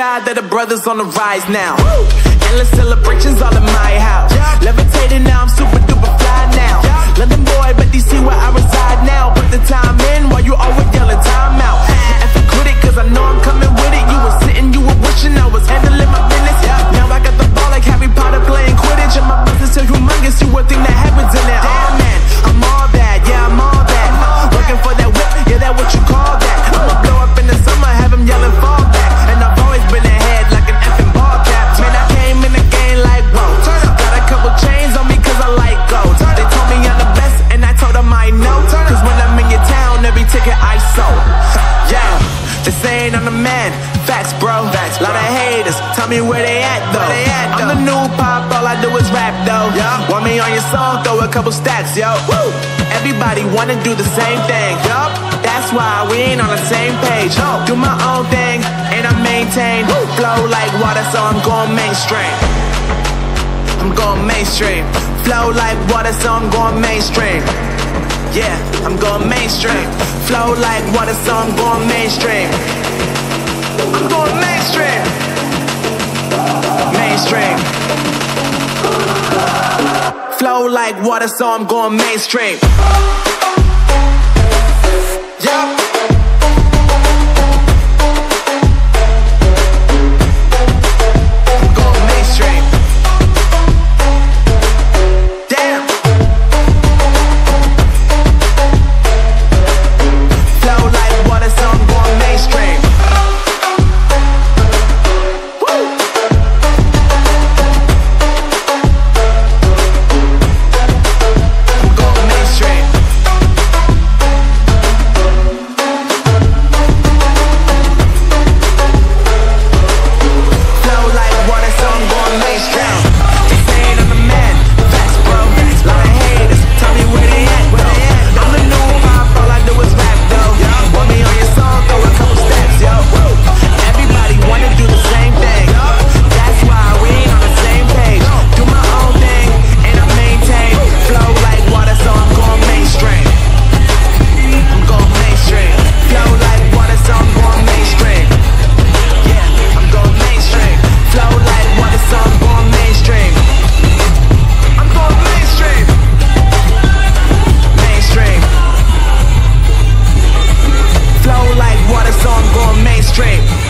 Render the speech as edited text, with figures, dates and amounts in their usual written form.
God that the brothers on the rise now. Endless celebrations all in my house. Levitating now, I'm super duper fly now. London boy, but DC where I reside now. Put the time in while you always yelling time out. And if you quit it, cause I know I'm coming with it. You were sitting, you were wishing I was handling my business. Now I got the ball like Harry Potter playing Quidditch. And my business is humongous, you would think that happens in it. Damn man, I'm all that, yeah I'm all that. Working for that whip, yeah that what you call that. I'ma blow up in the summer, have him yelling fall back. And I've always been ahead like an effing ball cap. Man, I came in the game like whoa. Got a couple chains on me cause I like gold. They told me I'm the best and I told them I know. Cause when I'm in your town, every ticket I sold. Yeah, they saying I'm the man. Facts bro, lot of haters, tell me where they at though. I'm the new pop, all I do is rap though. Want me on your song, throw a couple stacks, yo. Everybody wanna do the same thing, that's why we ain't on the same page. Do my own thing, and I maintain. Flow like water, so I'm going mainstream. I'm going mainstream. Flow like water, so I'm going mainstream. Yeah, I'm going mainstream. Flow like water, so I'm going mainstream. I'm going mainstream. Mainstream. Flow like water, so I'm going mainstream. Yeah. Straight.